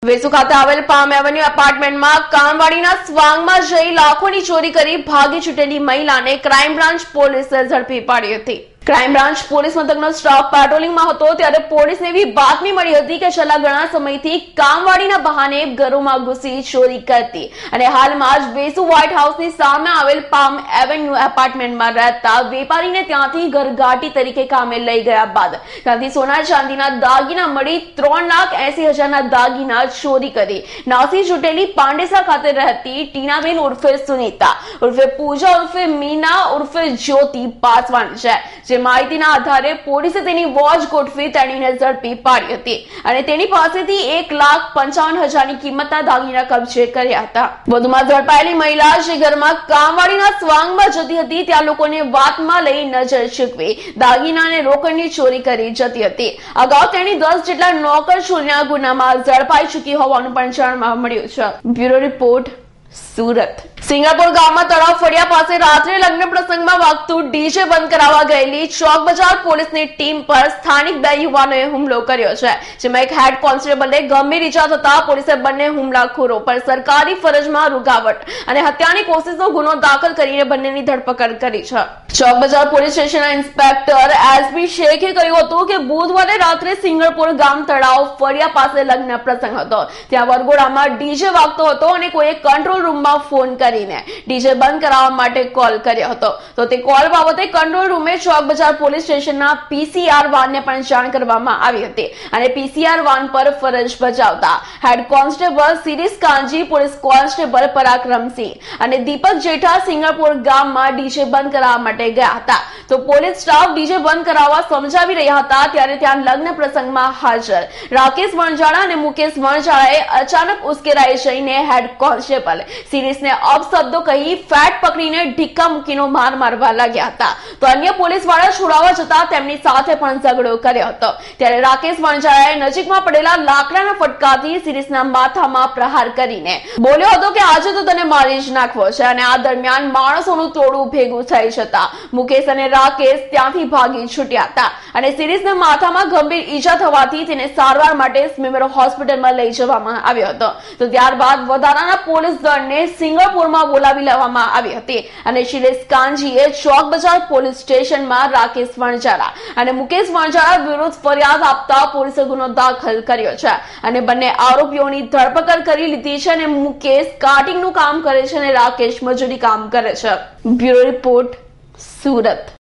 વેસુ ખાતે આવેલ palm avenue એપાર્ટમેન્ટમાં કામવાડીના સ્વાંગમાં જઈ લાખોની ચોરી કરી ભાગી છૂટેલી મહિલાને ક્રાઇમ બ્રાન્ચ પોલીસે ઝડપી પાડી હતી। ક્રાઇમ બ્રાન્ચ પોલીસ મથકનો સ્ટાફ પેટ્રોલિંગમાં હતો ત્યારે પોલીસને એવી બાતમી મળી હતી કે છેલ્લા ઘણા સમયથી કામવાડીના બહાને ઘરોમાં ઘૂસી ચોરી કરતી અને હાલમાં જ વેસુ વ્હાઇટ હાઉસની સામે આવેલ પામ એવન્યુ એપાર્ટમેન્ટમાં રહેતા વેપારીને ત્યાંથી ઘરઘાટી તરીકે કામે લઈ ગયા બાદ ત્યાંથી સોના ચાંદીના દાગીના મળી 3,80,000ના દાગીના ચોરી કરી નાસી છૂટેલી પાંડેસરા ખાતે રહેતી ટીનાબેન ઉર્ફે સુનીતા ઉર્ફે પૂજા ઉર્ફે મીના ઉર્ફે જ્યોતિ પાસવાન છે। જે માહિતીના આધારે પોલીસે તેની વોચ ગોઠવી તેણીને ઝડપી પાડી હતી અને તેની પાસેથી 1,55,000ની કિંમતના દાગીના કબજે કર્યા હતા। વધુમાં ઝડપાયેલી મહિલા જે ઘરમાં કામવાડીના સ્વાંગમાં જતી હતી ત્યાં લોકોને વાતમાં લઈ નજર ચૂકવી દાગીના અને રોકડની ચોરી કરી જતી હતી। અગાઉ તેણી 10 જેટલા નોકર ચોરીના ગુનામાં ઝડપાઈ ચૂકી હોવાનું પણ જાણવા મળ્યું છે। Bureau report, Surat. સિંગાપુર ગામમાં તળાવ ફળિયા પાસે રાત્રે લગ્ન પ્રસંગમાં વાગતું ડીજે બંધ કરાવવા ગયેલી ચોક બજાર પોલીસની ટીમ પર સ્થાનિક 2 યુવાનોએ હુમલો કર્યો છે, જેમાં એક હેડ કોન્સ્ટેબલને ગંભીર ઈજા થતા પોલીસે બંને હુમલાખોરો પર સરકારી ફરજમાં રૂકાવટ અને હત્યાની કોશિશનો ગુનો દાખલ કરીને બંનેની ધરપકડ કરી છે। ચોક બજાર પોલીસ સ્ટેશનના ઇન્સ્પેક્ટર એસબી શેખે કહ્યું હતું કે બુધવારે રાત્રે સિંગાપુર ગામ તળાવ ફળિયા પાસે લગ્ન પ્રસંગ હતો। ત્યાં વરઘોડામાં ડીજે વાગતો હતો અને કોઈએ કંટ્રોલ રૂમમાં ફોન કરીને ડીજે બંધ કરાવવા માટે કોલ કર્યો હતો તો તે કોલ બાબતે કંટ્રોલ રૂમે ચોક બજાર પોલીસ સ્ટેશનના પીસીઆર વાનને પણ જાણ કરવામાં આવી હતી અને પીસીઆર વાન પર ફરજ બજાવતા head constable Siris Kanji, police constable Parakramsinh અને દીપક જેઠા સિંગાપુર ગામમાં ડીજે બંધ કરાવવા માટે ગયા હતા તો પોલીસ સ્ટાફ ડીજે બંધ કરાવવા સમજાવી રહ્યા હતા ત્યારે ત્યાં લગ્ન પ્રસંગમાં હાજર રાકેશ વણજારા અને મુકેશ વણજારાએ અચાનક ઉશ્કેરાઈ જઈને હેડ કોન્સ્ટેબલ સિરીસને અપશબ્દો કહી ફેટ પકડીને ઢીક્કા મૂકીનો માર મારવા લાગ્યા હતા તો અન્ય પોલીસ વાળા છોડાવવા જતા તેમની સાથે પણ ઝઘડો કર્યો હતો ત્યારે રાકેશ વણજારાએ નજીકમાં પડેલા લાકડાના ફટકાથી સિરીસના માથામાં પ્રહાર કરીને બોલ્યો હતો કે આજે તો તને મારી જ નાખવો છે અને આ દરમિયાન માણસોનું ટોળું ભેગું થઈ જતા મુકેશ અને રાકેશ ત્યાંથી ભાગી છૂટ્યા હતા અને સિરીસના માથામાં ગંભીર ઈજા થવાથી તેને સારવાર માટે સ્મીમેર હોસ્પિટલમાં લઈ જવામાં આવ્યો હતો તો ત્યારબાદ વધારાના પોલીસ દળને સિંગાપુરમાં બોલાવી લેવામાં આવી હતી અને શિલેશ કાંજીએ ચોક બજાર પોલીસ સ્ટેશનમાં રાકેશ વણજારા અને મુકેશ વણજારા વિરુદ્ધ ફરિયાદ આપતા પોલીસે ગુનો દાખલ કર્યો છે અને બંને આરોપીઓની ધરપકડ કરી લીધી છે અને મુકેશ કાર્ટિંગનું કામ કરે છે અને રાકેશ મજૂરી કામ કરે છે। Bureau report, Surat.